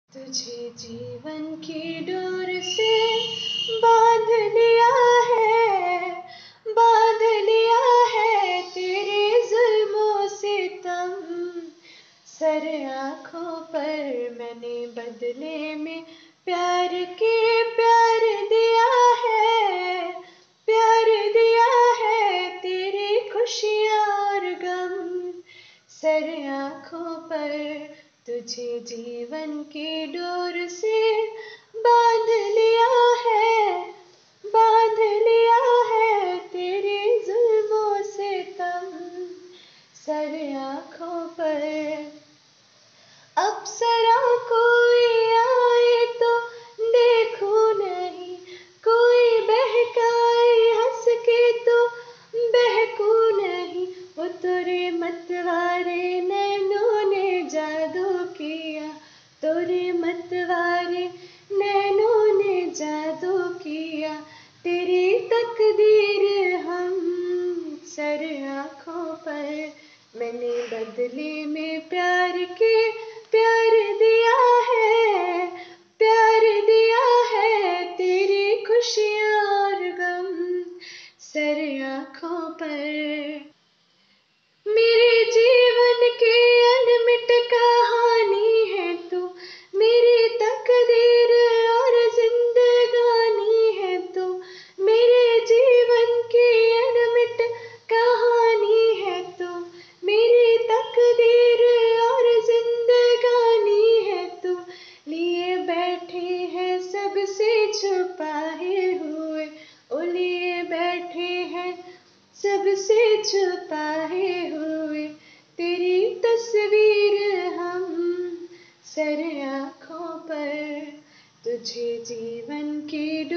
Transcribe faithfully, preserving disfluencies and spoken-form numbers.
तुझे जीवन की डोर से बांध लिया है, बांध लिया है तेरे जुल्मों से तम। सर आँखों पर मैंने बदले में प्यार के प्यार दिया है, प्यार दिया है तेरी खुशियाँ और गम। सर आँखों पर तुझे जीवन की डोर से बांध लिया है, बांध लिया है तेरे जुल्मों से तम। सर आँखों पर अप्सरा कोई आए तो देखूं नहीं, कोई बहकाए हंस के तो बहकूं नहीं। वो तोरे मतवारे नैनों ने जादू किया, तोरे मतवारे नैनों ने जादू किया। तेरी तकदीर हम सर आँखों पर मैंने बदले में प्यार के प्यार दिया है, प्यार दिया है तेरी खुशियाँ और गम। सर आँखों पर मेरे जीवन की अनमिट कहानी है तू, मेरी तकदीर और जिंदगानी है तू। मेरे जीवन की अनमिट कहानी है तू, मेरी तकदीर और जिंदगानी है तू। लिए बैठे हैं सबसे छुपाए हुए, ओ लिए बैठे हैं सबसे छुपाए हुए तेरी तस्वीर हम सर आँखों पर। तुझे जीवन की